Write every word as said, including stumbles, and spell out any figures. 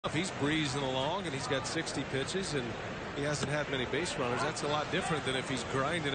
If he's breezing along and he's got sixty pitches and he hasn't had many base runners, that's a lot different than if he's grinding